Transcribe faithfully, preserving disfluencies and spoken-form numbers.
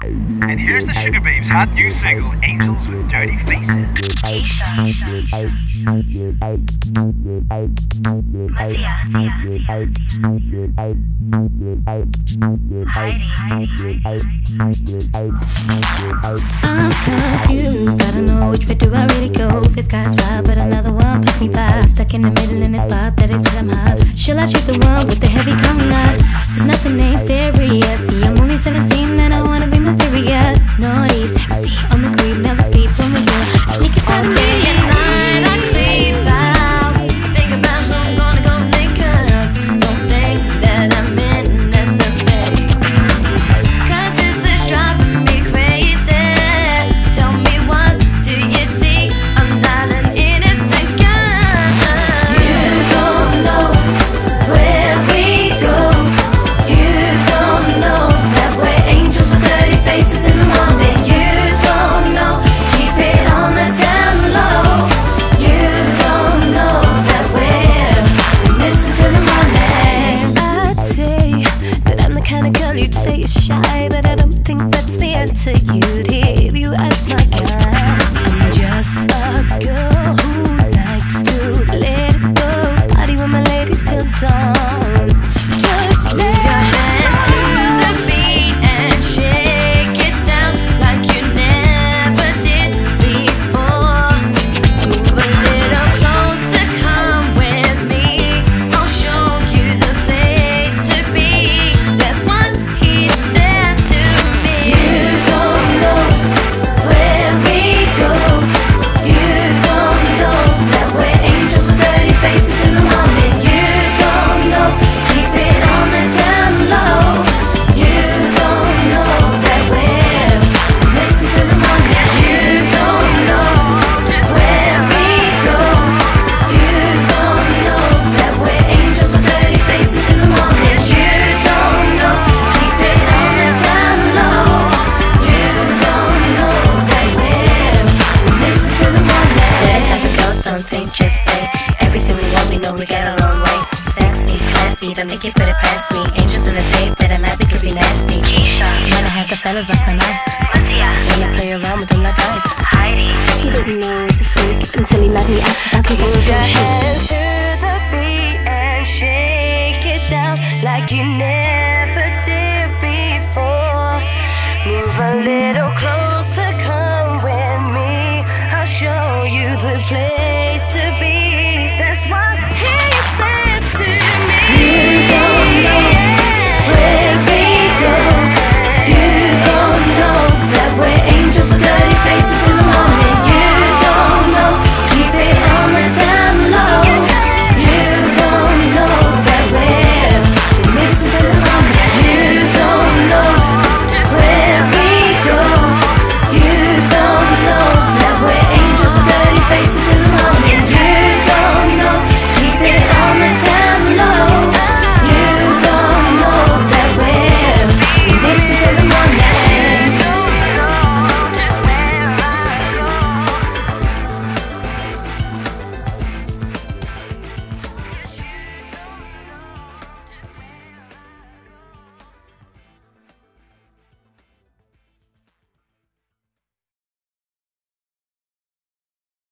And here's the Sugababes' hot new single, Angels with Dirty Faces. Keisha, Mattia, Heidi. I'm confused, I don't know which way do I really go. This guy's right, but another one puts me by. Stuck in the middle in a spot that is I'm hot. Shall I choose the one with the heavy coconut? Cause nothing ain't serious. See, I'm only seventeen and I wanna be mysterious. Naughty, sexy, on the creep, never sleep when we're here. Sneaky from day and night, I creep out. Think about who I'm gonna go link up. Don't think that I'm innocent, babe. Cause this is driving me crazy. Tell me, what do you see? I'm not an innocent girl. You don't know where we go. You don't know that we're angels with dirty faces in the morning. You don't know, keep it on the down low. You don't know that we're missing till the morning. I'd say that I'm the kind of girl you'd say is shy, but I don't think that's the answer you'd hear if you ask my guy. I'm just a girl who likes to let it go. Party with my ladies till dawn. Just let your hands to the beat and shake it down like you never did before. Move a little closer, come with me. I'll show you the place to be. That's what he said to me. You don't know where we go. You don't know that we're angels with dirty faces in the morning. You don't know, keep it on the down low. You don't know that we're missing till the morning. You don't know where we go. You don't know that we're angels with dirty faces in the morning. You don't know, keep it on the down low. You don't know that we're missing till the morning. We're the type of girls, don't think, just say everything we want, we know we get our own way. Sexy, classy, don't make it put it past me. Angels in the tape, but at night we could be nasty. Keisha, Wanna have the fellas locked on ice. Mattia, Wanna play around with them like dice. Heidi. He didn't know he was a freak until he let me act as I could get his hands to the beat and shake it down like you never did before. Move a little closer.